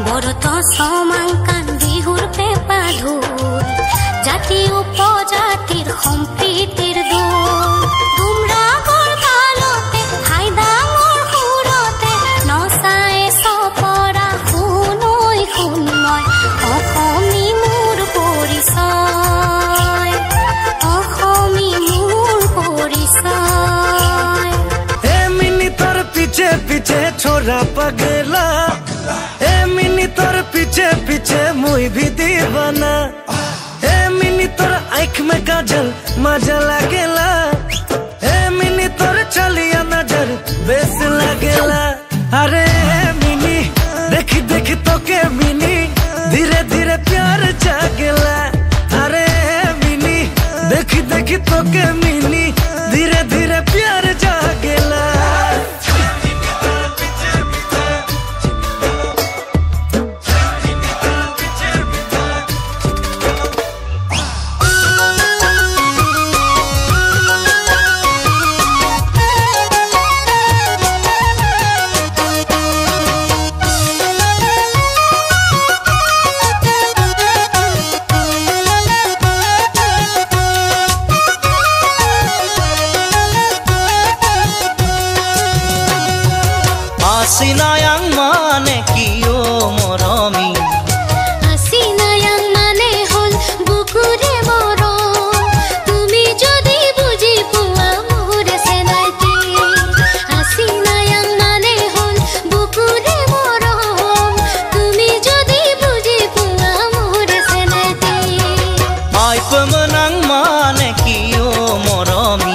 বরত সমাংকান বিহুর পেপা ঢোল জাতি উপজাতির সম্প্রীতির দোল দুমরাগর কালতে হাইদাঙর সুরতে নচায় চপৰা শুনৈ শুনময় অসমী মোৰ পৰিচয় অসমী মোৰ পৰিচয় ए मिनी तोर पीछे पीछे छोरा पगला ए मिनी तोर पीछे पीछे मुई भी दीवाना ए मिनी तोर आँख में काजल मजा लागेला ए मिनी तोर चलिया नजर बेस लागेला अरे मिनी देखी देखी तो के मिनी धीरे धीरे प्यार जागेला अरे मिनी देखी देखी तो के मिनी धीरे धीरे प्यार जागेला Asina yang mane kiyo moromi Asina yang mane hol bukure moro Tumi jodi buji puwa more senaiti Asina yang mane hol bukure moro Tumi jodi buji puwa more senaiti Ai pemenang mane kiyo moromi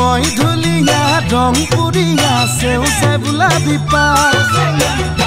মই ধুলিয়া ৰং পুৰিয়া সেউজে বোলা বিপা